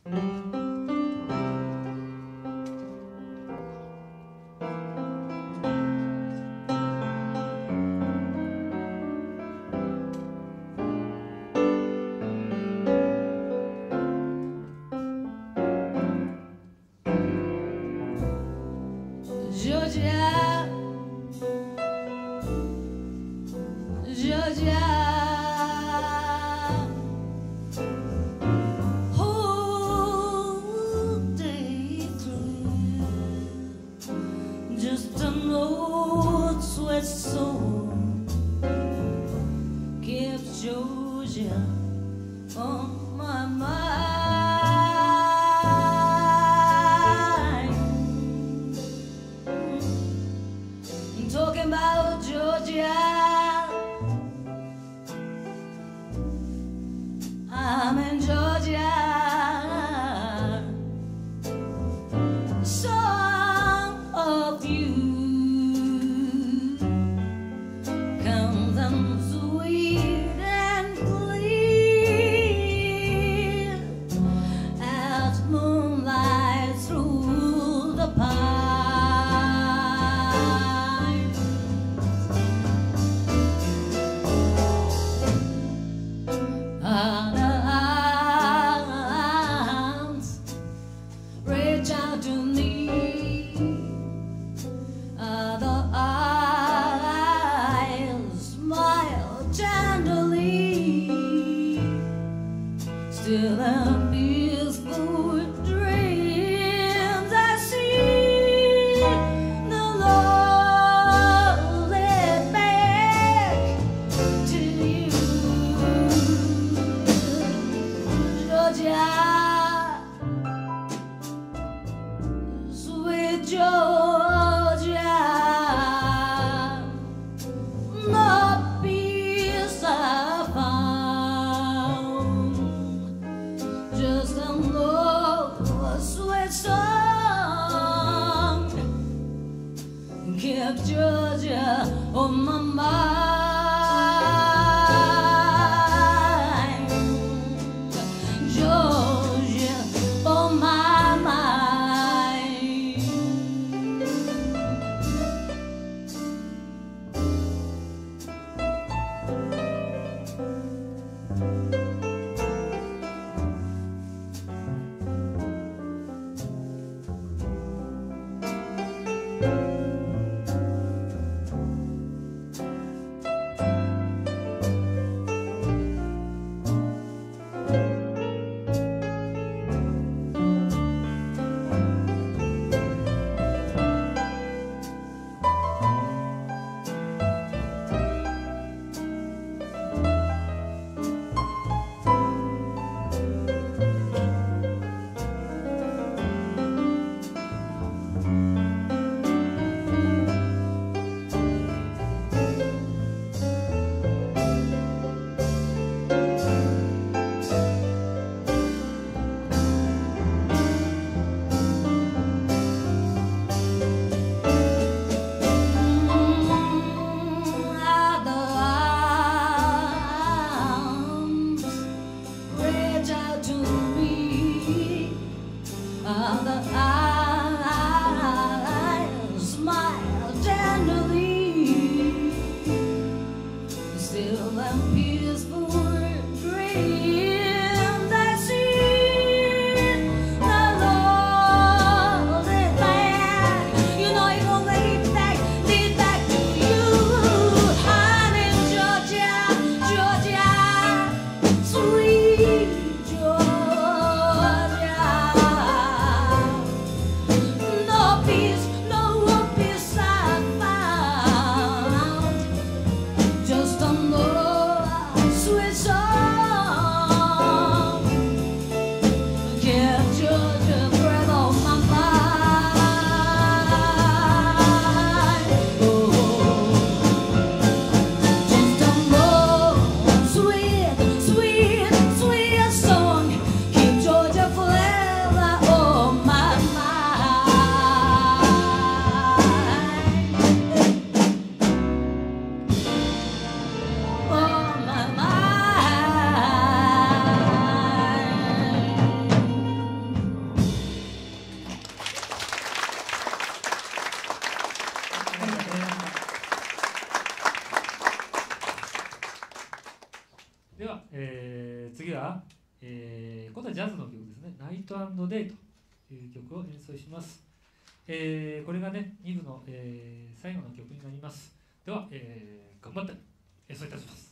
Georgia, Georgia, whole day through, just an old sweat song keeps Georgia on my mind. Talking about Georgia, I'm in Georgia. Song of you comes and sweet and clear as moonlight through the pine. Reach out to me, other eyes smile tenderly, still in peaceful dreams I see the Lord led back to you, Georgia. Georgia, no peace I found, just an old sweet song kept Georgia on my mind. Georgia. 次は、今度はジャズの曲ですね。ナイト&デイという曲を演奏します。これがね、2部の、最後の曲になります。では、頑張って演奏いたします。